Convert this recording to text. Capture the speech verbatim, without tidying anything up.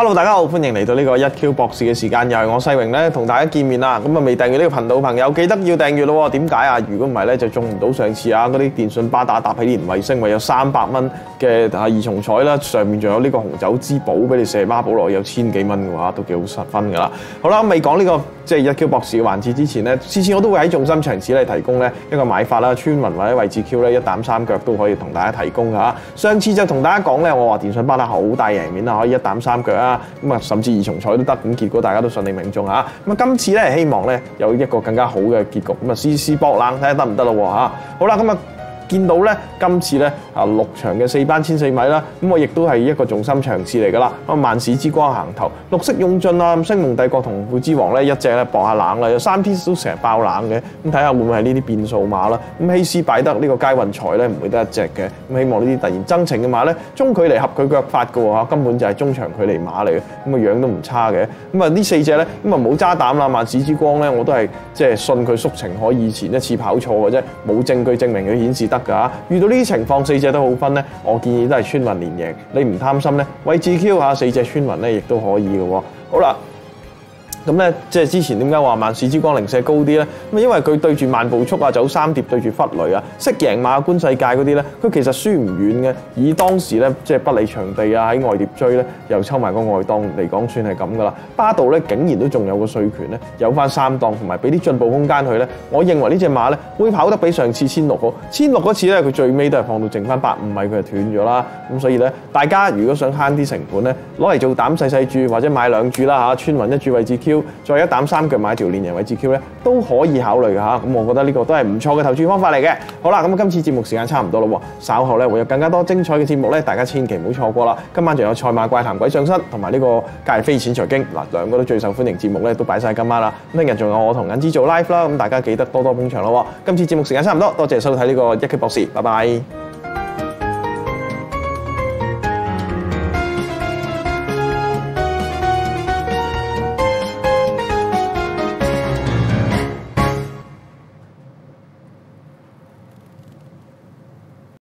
Hello， 大家好，歡迎嚟到呢個一 Q 博士嘅時間，又係我世榮咧同大家見面啦。咁啊，未訂閱呢個頻道嘅朋友，記得要訂閱咯。點解啊？如果唔係咧，就中唔到上次啊嗰啲電信巴打搭起連衛星，為有三百蚊嘅啊二重彩啦，上面仲有呢個紅酒之寶俾你射孖寶落去，有千幾蚊嘅話，都幾好實分㗎啦。好啦，未講呢個即係一 Q 博士嘅環節之前咧，次次我都會喺重心場次咧提供咧一個買法啦，村民或者位置 Q 咧一膽三腳都可以同大家提供㗎。上次就同大家講咧，我話電信巴打好大贏面啊，可以一膽三腳啊，咁啊甚至二重彩都得，咁結果大家都順利命中嚇。咁啊今次咧希望咧有一個更加好嘅結局，咁啊試試搏冷睇下得唔得咯喎嚇。好啦，咁啊見到咧今次咧啊六場嘅四班千四米啦，咁我亦都係一個重心場次嚟㗎啦。咁萬市之光行頭，綠色用盡啊，星夢帝國同匯之王咧一隻咧搏下冷啦，有三 P 都成日爆冷嘅，咁睇下會唔會係呢啲變數馬啦。咁希斯擺得呢個佳運財咧唔會得一隻嘅，咁希望呢啲突然增程嘅馬咧中距離合佢腳法嘅喎，根本就係中長距離馬嚟嘅，咁個樣都唔差嘅。咁啊呢四隻咧咁啊冇揸膽啦，萬市之光咧我都係即係信佢縮程可以前一次跑錯嘅啫，冇證據證明佢顯示得㗎。遇到呢啲情況四隻都好分咧，我建議都係村民連贏。你唔貪心咧，位置 Q 下四隻村民咧，亦都可以嘅喎。好啦。咁咧，即係之前點解話萬市之光零舍高啲咧？咁因為佢對住慢步速啊、走三碟對住忽雷啊、識贏馬、觀世界嗰啲咧，佢其實輸唔遠嘅。以當時咧，即係不理場地啊，喺外碟追咧，又抽埋個外檔嚟講，算係咁噶啦。巴道咧，竟然都仲有個稅權咧，有翻三檔，同埋俾啲進步空間佢咧。我認為呢隻馬咧會跑得比上次千六好。千六嗰次咧，佢最尾都係放到剩翻百五米，佢就斷咗啦。咁所以咧，大家如果想慳啲成本咧，攞嚟做膽細細注或者買兩注啦嚇，村民一注位置 Q。再一膽三腳買條連贏位置 Q 咧，都可以考慮嘅嚇。咁我覺得呢個都係唔錯嘅投注方法嚟嘅。好啦，咁今次節目時間差唔多啦喎，稍後咧會有更加多精彩嘅節目咧，大家千祈唔好錯過啦。今晚仲有賽馬怪談鬼上身同埋呢個隔日飛錢財經嗱，兩個都最受歡迎節目咧，都擺晒今晚啦。咁聽日仲有我同銀芝做 live 啦，咁大家記得多多捧場咯喎。今次節目時間差唔多，多謝收睇呢個一 Q 博士，拜拜。